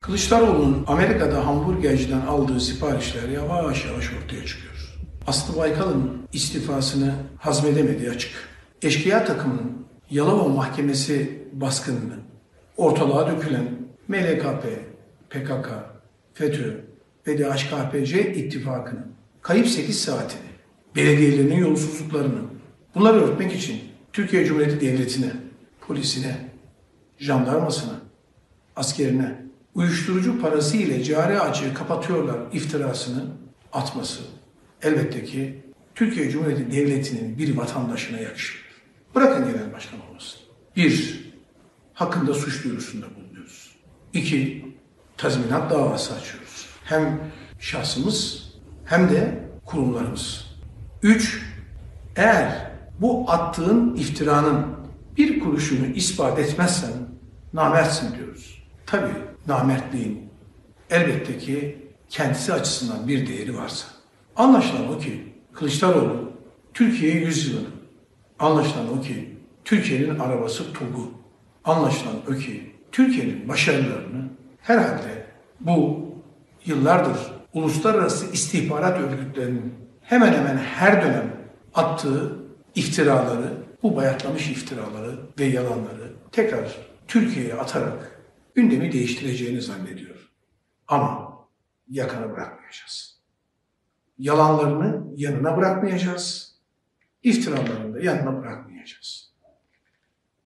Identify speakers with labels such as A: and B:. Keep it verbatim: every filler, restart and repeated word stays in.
A: Kılıçdaroğlu'nun Amerika'da hamburgerciden aldığı siparişler yavaş yavaş ortaya çıkıyor. Aslı Baykal'ın istifasını hazmedemediği açık. Eşkıya takımının Yalova Mahkemesi baskınını, ortalığa dökülen M L K P, P K K, FETÖ ve D H K P C ittifakının kayıp sekiz saatini, belediyelerinin yolsuzluklarını, bunları örtmek için Türkiye Cumhuriyeti Devleti'ne, polisine, jandarmasına, askerine uyuşturucu parası ile cari açığı kapatıyorlar iftirasını atması elbette ki Türkiye Cumhuriyeti Devleti'nin bir vatandaşına yakışır. Bırakın genel başkan olmasın. Bir, hakkında suç duyurusunda bulunuyoruz. İki, tazminat davası açıyoruz. Hem şahsımız hem de kurumlarımız. Üç, eğer bu attığın iftiranın bir kuruşunu ispat etmezsen namertsin diyoruz. Tabii namertliğin elbette ki kendisi açısından bir değeri varsa. Anlaşılan o ki Kılıçdaroğlu Türkiye yüzyılını, anlaşılan o ki Türkiye'nin arabası TOG'u, anlaşılan o ki Türkiye'nin başarılarını herhalde bu yıllardır uluslararası istihbarat örgütlerinin hemen hemen her dönem attığı iftiraları, bu bayatlamış iftiraları ve yalanları tekrar Türkiye'ye atarak gündemi değiştireceğini zannediyor. Ama yakana bırakmayacağız. Yalanlarını yanına bırakmayacağız. İftiralarını da yanına bırakmayacağız.